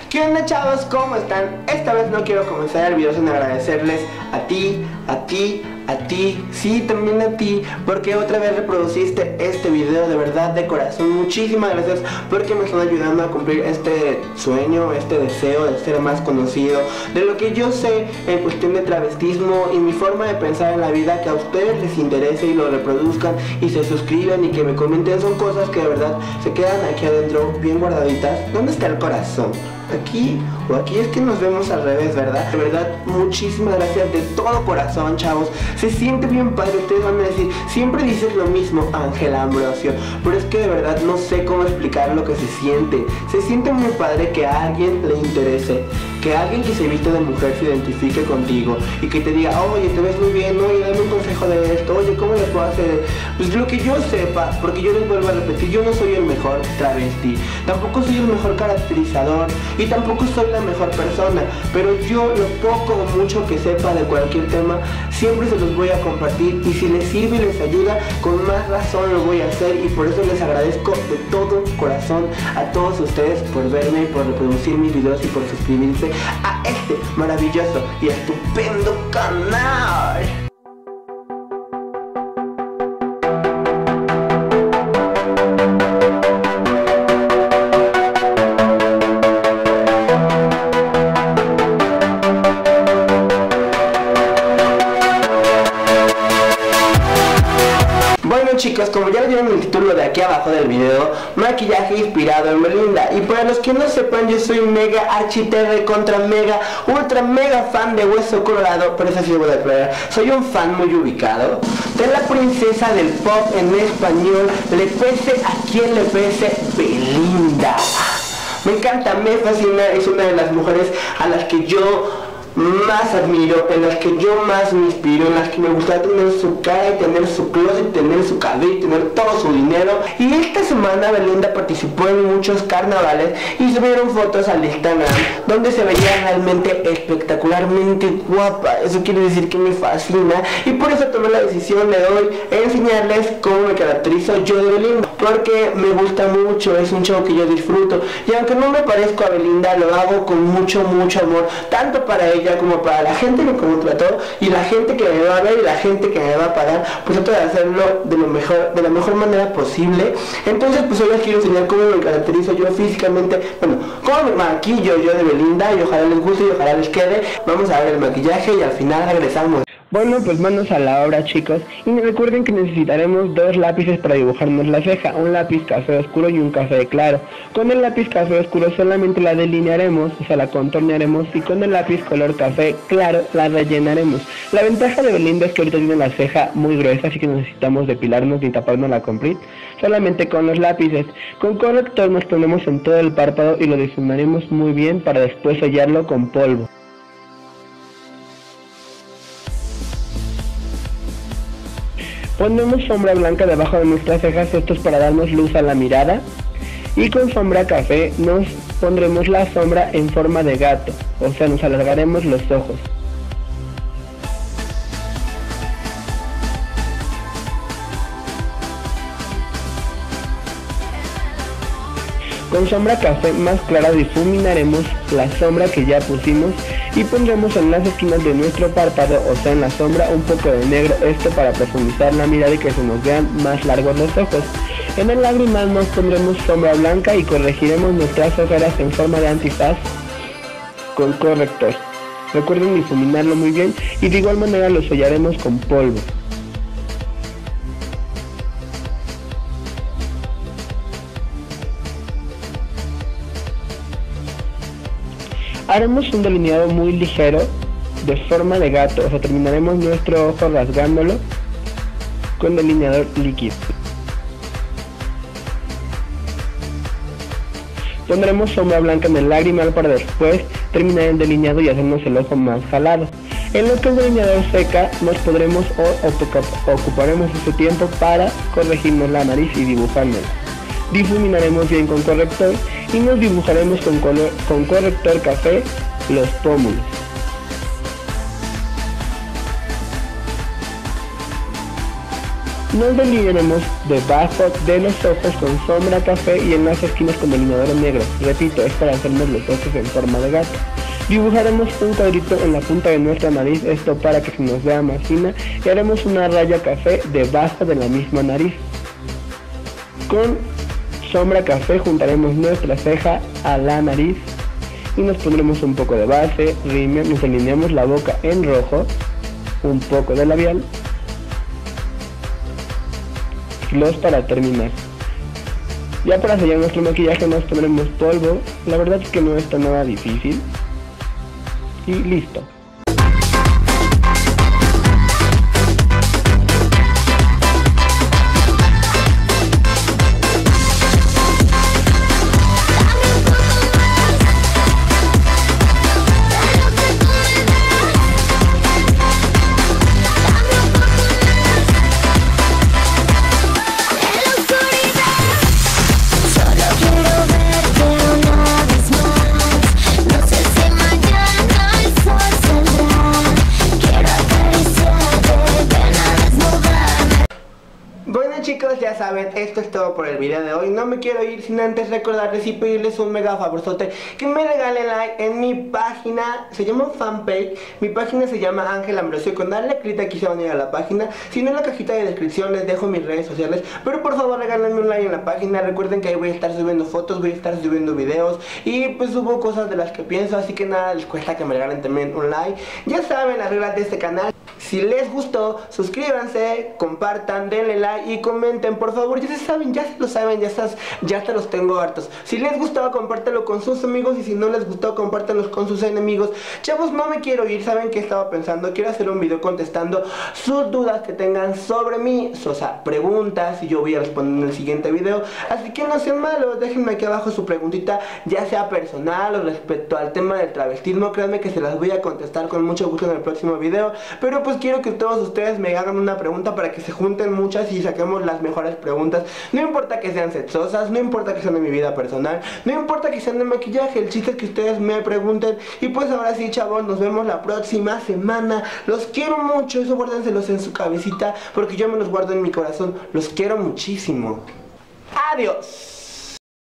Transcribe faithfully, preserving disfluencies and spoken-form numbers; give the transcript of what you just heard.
¿Qué onda, chavos? ¿Cómo están? Esta vez no quiero comenzar el video sin agradecerles a ti, a ti, a ti, sí, también a ti, porque otra vez reproduciste este video, de verdad, de corazón. Muchísimas gracias porque me están ayudando a cumplir este sueño, este deseo de ser más conocido, de lo que yo sé en cuestión de travestismo y mi forma de pensar en la vida, que a ustedes les interese y lo reproduzcan y se suscriban y que me comenten. Son cosas que de verdad se quedan aquí adentro bien guardaditas. ¿Dónde está el corazón? ¿Aquí o aquí? Es que nos vemos al revés, ¿verdad? De verdad, muchísimas gracias de todo corazón, chavos. Se siente bien padre. Ustedes van a decir, siempre dices lo mismo, Ángela Ambrosio, pero es que de verdad no sé cómo explicar lo que se siente. Se siente muy padre que a alguien le interese, que alguien que se viste de mujer se identifique contigo y que te diga, oye, te ves muy bien, oye, dame un consejo de esto, oye, ¿cómo le puedo hacer? Pues lo que yo sepa, porque yo les vuelvo a repetir, yo no soy el mejor travesti, tampoco soy el mejor caracterizador y tampoco soy la mejor persona, pero yo lo poco o mucho que sepa de cualquier tema siempre se los voy a compartir, y si les sirve y les ayuda, con más razón lo voy a hacer. Y por eso les agradezco de todo corazón a todos ustedes por verme, por reproducir mis videos y por suscribirse a este maravilloso y estupendo canal. Bueno, chicos, como ya vieron el título de aquí abajo del video, maquillaje inspirado en Belinda. Y para los que no sepan, yo soy mega architerre contra mega ultra mega fan de Hueso Colorado. Pero eso sí debo de aclarar, soy un fan muy ubicado de la princesa del pop en español, le pese a quien le pese, Belinda. Me encanta, me fascina, es una de las mujeres a las que yo más admiro, en las que yo más me inspiro, en las que me gusta tener su cara y tener su closet, tener su cabello y tener todo su dinero. Y esta semana Belinda participó en muchos carnavales y subieron fotos al Instagram donde se veía realmente espectacularmente guapa. Eso quiere decir que me fascina, y por eso tomé la decisión de hoy enseñarles cómo me caracterizo yo de Belinda, porque me gusta mucho, es un show que yo disfruto, y aunque no me parezco a Belinda, lo hago con mucho mucho amor, tanto para ella como para la gente que contrató y la gente que me va a ver y la gente que me va a pagar. Pues trato de hacerlo de lo mejor, de la mejor manera posible. Entonces pues hoy les quiero enseñar cómo me caracterizo yo físicamente, bueno, cómo me maquillo yo de Belinda, y ojalá les guste y ojalá les quede. Vamos a ver el maquillaje y al final regresamos. Bueno, pues manos a la obra, chicos, y recuerden que necesitaremos dos lápices para dibujarnos la ceja, un lápiz café oscuro y un café claro. Con el lápiz café oscuro solamente la delinearemos, o sea la contornearemos, y con el lápiz color café claro la rellenaremos. La ventaja de Belinda es que ahorita tiene la ceja muy gruesa, así que no necesitamos depilarnos ni taparnos la complete, solamente con los lápices. Con corrector nos ponemos en todo el párpado y lo difuminaremos muy bien para después sellarlo con polvo. Pondremos sombra blanca debajo de nuestras cejas, esto es para darnos luz a la mirada, y con sombra café nos pondremos la sombra en forma de gato, o sea nos alargaremos los ojos. Con sombra café más clara difuminaremos la sombra que ya pusimos y pondremos en las esquinas de nuestro párpado, o sea en la sombra, un poco de negro, esto para profundizar la mirada y que se nos vean más largos los ojos. En el lagrimal nos pondremos sombra blanca y corregiremos nuestras ojeras en forma de antifaz con corrector. Recuerden difuminarlo muy bien y de igual manera lo sellaremos con polvo. Haremos un delineado muy ligero de forma de gato, o sea terminaremos nuestro ojo rasgándolo con delineador líquido. Pondremos sombra blanca en el lagrimal para después terminar el delineado y hacernos el ojo más jalado. En lo que el delineador seca nos podremos o, o ocuparemos ese tiempo para corregirnos la nariz y dibujárnosla. Difuminaremos bien con corrector y nos dibujaremos con, color, con corrector café los pómulos. Nos delinearemos debajo de los ojos con sombra café y en las esquinas con delineador negro. Repito, es para hacernos los ojos en forma de gato. Dibujaremos un cuadrito en la punta de nuestra nariz, esto para que se nos vea más fina, y haremos una raya café debajo de la misma nariz. Con sombra café juntaremos nuestra ceja a la nariz y nos pondremos un poco de base, rímel, nos delineamos la boca en rojo, un poco de labial, gloss para terminar. Ya para sellar nuestro maquillaje nos pondremos polvo, la verdad es que no está nada difícil. Y listo. Chicos, ya saben, esto es todo por el video de hoy. No me quiero ir sin antes recordarles y pedirles un mega favorzote, que me regalen like en mi página. Se llama fanpage, mi página se llama Ángel Ambrosio. Con darle clic aquí se van a ir a la página. Si no, en la cajita de descripción les dejo mis redes sociales, pero por favor regálenme un like en la página. Recuerden que ahí voy a estar subiendo fotos, voy a estar subiendo videos y pues subo cosas de las que pienso, así que nada les cuesta que me regalen también un like. Ya saben las reglas de este canal. Si les gustó, suscríbanse, compartan, denle like y comenten, por favor. Ya se saben, ya se lo saben, ya estás, ya te los tengo hartos. Si les gustó, compártelo con sus amigos, y si no les gustó, compártanlos con sus enemigos. Chavos, no me quiero ir. ¿Saben qué estaba pensando? Quiero hacer un video contestando sus dudas que tengan sobre mí, o sea, preguntas, y yo voy a responder en el siguiente video. Así que no sean malos, déjenme aquí abajo su preguntita, ya sea personal o respecto al tema del travestismo. Créanme que se las voy a contestar con mucho gusto en el próximo video. Pero pues quiero que todos ustedes me hagan una pregunta para que se junten muchas y saquemos las mejores preguntas. No importa que sean sexosas, no importa que sean de mi vida personal, no importa que sean de maquillaje, el chiste es que ustedes me pregunten. Y pues ahora sí, chavos, nos vemos la próxima semana. Los quiero mucho, eso guárdenselos en su cabecita porque yo me los guardo en mi corazón. Los quiero muchísimo. Adiós.